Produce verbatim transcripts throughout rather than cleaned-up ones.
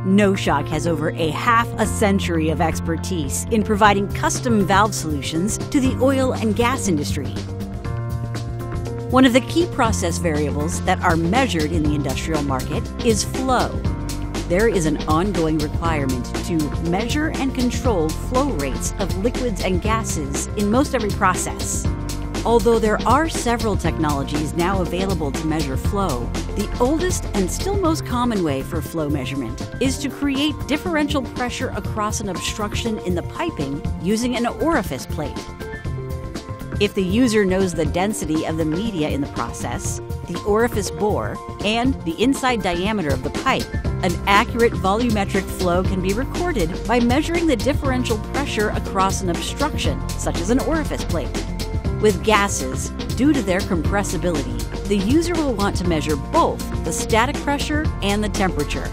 NOSHOK has over a half a century of expertise in providing custom valve solutions to the oil and gas industry. One of the key process variables that are measured in the industrial market is flow. There is an ongoing requirement to measure and control flow rates of liquids and gases in most every process. Although there are several technologies now available to measure flow, the oldest and still most common way for flow measurement is to create differential pressure across an obstruction in the piping using an orifice plate. If the user knows the density of the media in the process, the orifice bore, and the inside diameter of the pipe, an accurate volumetric flow can be recorded by measuring the differential pressure across an obstruction, such as an orifice plate. With gases, due to their compressibility, the user will want to measure both the static pressure and the temperature.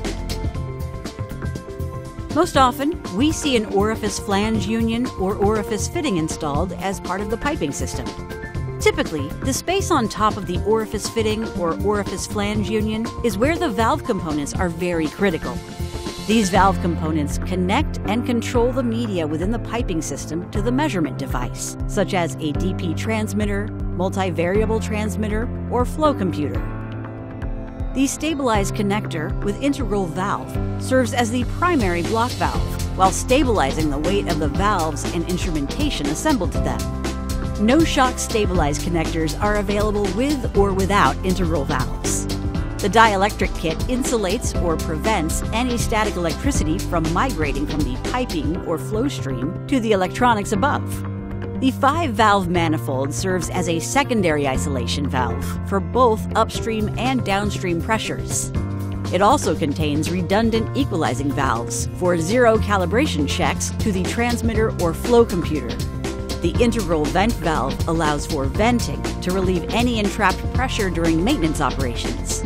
Most often, we see an orifice flange union or orifice fitting installed as part of the piping system. Typically, the space on top of the orifice fitting or orifice flange union is where the valve components are very critical. These valve components connect and control the media within the piping system to the measurement device, such as a D P transmitter, multivariable transmitter, or flow computer. The stabilized connector with integral valve serves as the primary block valve, while stabilizing the weight of the valves and instrumentation assembled to them. NOSHOK stabilized connectors are available with or without integral valves. The dielectric kit insulates or prevents any static electricity from migrating from the piping or flow stream to the electronics above. The five-valve manifold serves as a secondary isolation valve for both upstream and downstream pressures. It also contains redundant equalizing valves for zero calibration checks to the transmitter or flow computer. The integral vent valve allows for venting to relieve any entrapped pressure during maintenance operations.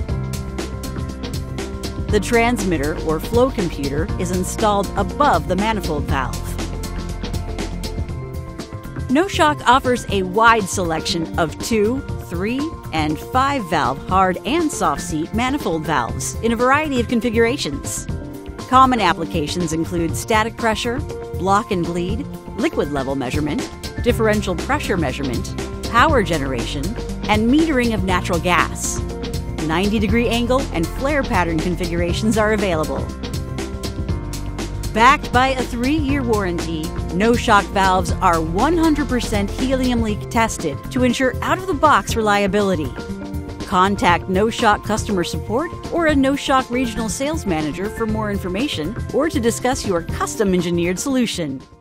The transmitter or flow computer is installed above the manifold valve. NOSHOK offers a wide selection of two, three, and five valve hard and soft seat manifold valves in a variety of configurations. Common applications include static pressure, block and bleed, liquid level measurement, differential pressure measurement, power generation, and metering of natural gas. ninety degree angle and flare pattern configurations are available. Backed by a three-year warranty, NOSHOK valves are one hundred percent helium leak tested to ensure out-of-the-box reliability. Contact NOSHOK customer support or a NOSHOK regional sales manager for more information or to discuss your custom-engineered solution.